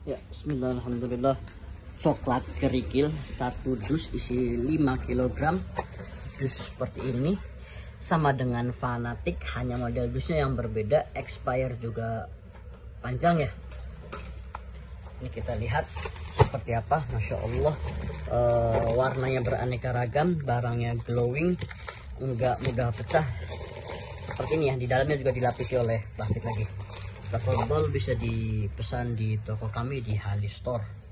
Ya, bismillah, alhamdulillah. Coklat kerikil satu dus isi 5 kg. Dus seperti ini sama dengan Fanatic, hanya model dusnya yang berbeda, expire juga panjang ya. Ini kita lihat seperti apa. Masya Allah, warnanya beraneka ragam, barangnya glowing, enggak mudah pecah seperti ini ya. Di dalamnya juga dilapisi oleh plastik lagi. Tafadhol bisa dipesan di toko kami di Hali Store.